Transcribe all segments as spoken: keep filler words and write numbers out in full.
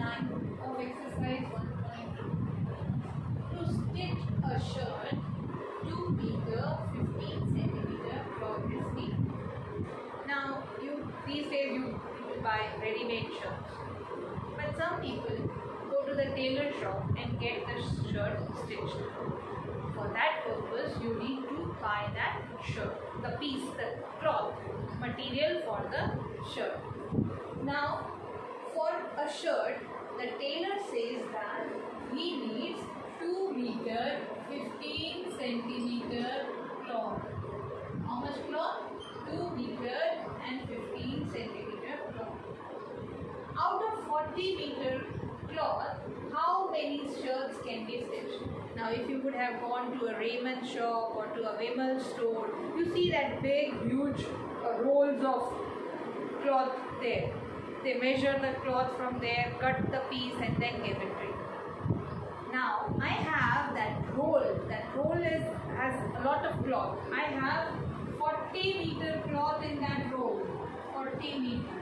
nine of exercise one point two. To stitch a shirt, two meter fifteen centimeter cloth is needed. Now, you these days you people buy ready-made shirts, but some people go to the tailor shop and get the shirt stitched. For that purpose, you need to buy that shirt, the piece, the cloth, material for the shirt. Now, for a shirt, the tailor says that he needs two meter fifteen centimeter cloth. How much cloth? two meter and fifteen centimeter cloth. Out of forty meter cloth, how many shirts can be stitched? Now, if you would have gone to a Raymond shop or to a Vimal store, you see that big, huge uh, rolls of cloth there. They measure the cloth from there, cut the piece and then give it to you. Now, I have that roll. That roll is has a lot of cloth. I have forty meter cloth in that roll. forty meter.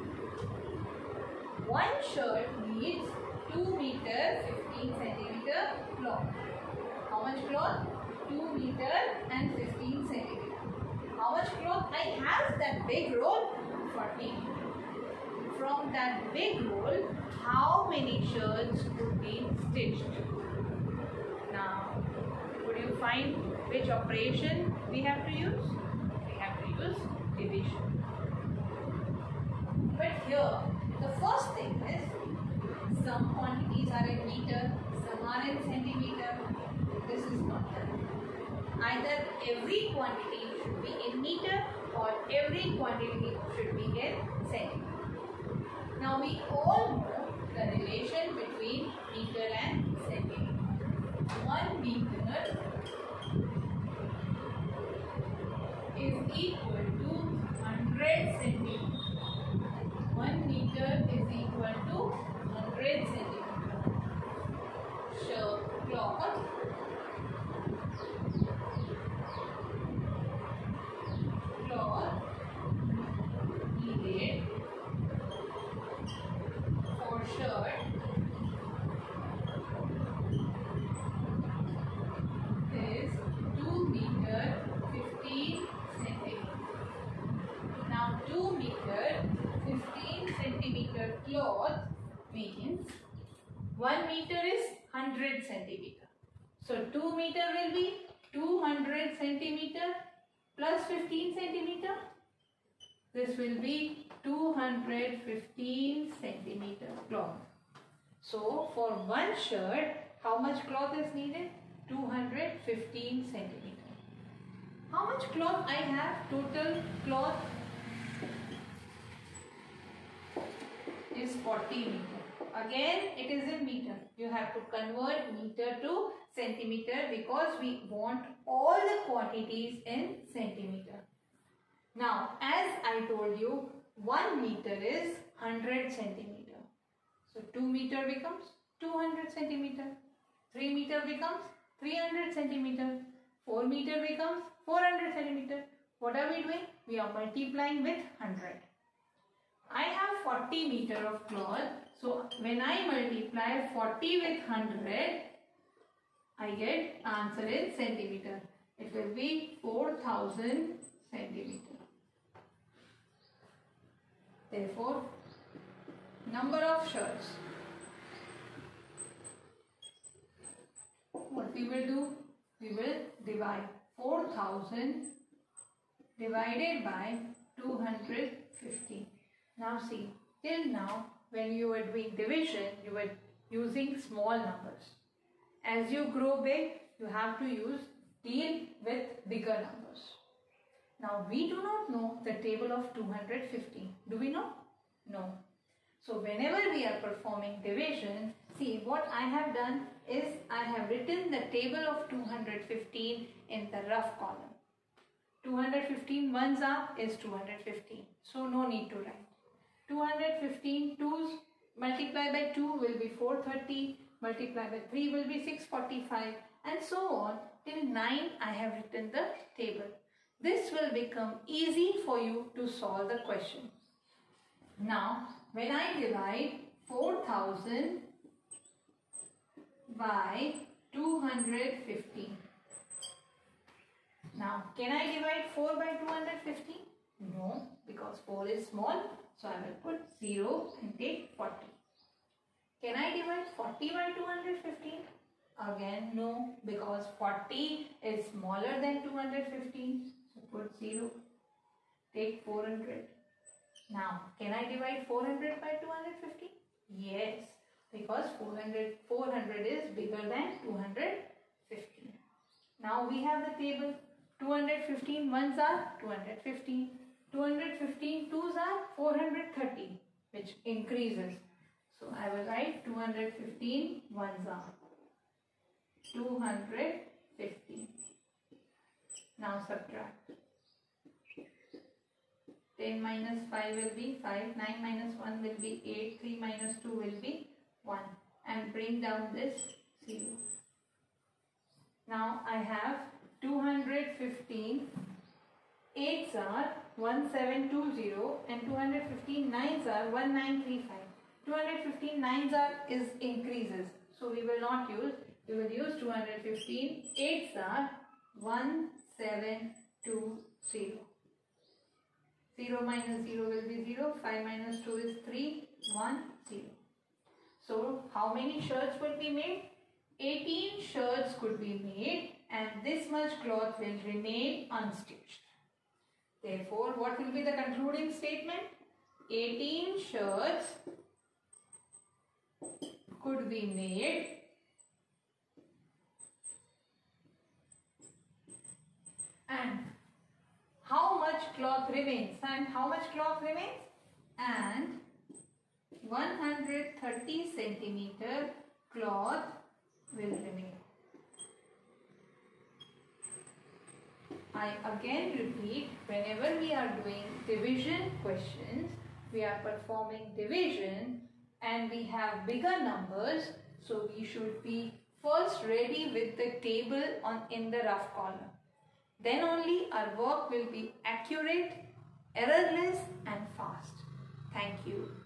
One shirt needs two meter fifteen centimeter cloth. How much cloth? two meter and fifteen centimeter. How much cloth? I have that big roll? forty meter. From that big roll, how many shirts could be stitched? Now, could you find which operation we have to use? We have to use division. But here, the first thing is, some quantities are in meter, some are in centimeter. This is not done. Either every quantity should be in meter or every quantity should be in centimeter. Now we all know the relation between meter and centimeter. One meter is equal to one hundred centimeters. One meter is equal to one hundred centimeters. So, cloth cloth needed for shirt is two meter fifteen centimeters. Now, two meter fifteen centimeter cloth means one meter is one hundred centimeter. So, two meter will be two hundred centimeter plus fifteen centimeter. This will be two hundred fifteen centimeter cloth. So, for one shirt, how much cloth is needed? two hundred fifteen centimeter. How much cloth I have? Total cloth is forty meter. Again, it is in meter. You have to convert meter to centimeter because we want all the quantities in centimeter. Now, as I told you, one meter is one hundred centimeter. So, two meter becomes two hundred centimeter. three meter becomes three hundred centimeter. four meter becomes four hundred centimeter. What are we doing? We are multiplying with one hundred. I have forty meter of cloth. So, when I multiply forty with one hundred, I get answer in centimeter. It will be four thousand centimeter. Therefore, number of shirts. What we will do? We will divide four thousand divided by two hundred fifty. Now see, till now when you were doing division, you were using small numbers. As you grow big, you have to use deal with bigger numbers. Now we do not know the table of two hundred fifty. Do we know? No. So whenever we are performing division, see what I have done is I have written the table of two hundred fifteen in the rough column. two hundred fifteen ones are is two hundred fifteen. So no need to write. two hundred fifteen twos multiplied by two will be four hundred thirty, multiplied by three will be six hundred forty-five, and so on till nine I have written the table. This will become easy for you to solve the question. Now, when I divide four thousand by two hundred fifteen. Now, can I divide four by two hundred fifteen? No, because four is small. So, I will put zero and take forty. Can I divide forty by two hundred fifteen? Again, no, because forty is smaller than two hundred fifteen. So, put zero. Take four hundred. Now, can I divide four hundred by two hundred fifty? Yes, because four hundred, four hundred is bigger than two hundred fifteen. Now, we have the table. two hundred fifteen ones are two hundred fifteen. two hundred fifteen twos are four hundred thirty, which increases. So, I will write two hundred fifteen ones are two hundred fifteen. Now, subtract. ten minus five will be five, nine minus one will be eight, three minus two will be one, and bring down this zero. Now I have two hundred fifteen eights are one seven two zero and two hundred fifteen nines are one nine three five. two hundred fifteen nines are is increases, so we will not use, we will use two hundred fifteen eights are one seven two zero. zero minus zero will be zero, five minus two is three, one, zero. So, how many shirts will be made? eighteen shirts could be made and this much cloth will remain unstitched. Therefore, what will be the concluding statement? eighteen shirts could be made and how much cloth remains? And how much cloth remains? And one hundred thirty centimeter cloth will remain. I again repeat, whenever we are doing division questions, we are performing division and we have bigger numbers, so we should be first ready with the table on in the rough column. Then only our work will be accurate, errorless and fast. Thank you.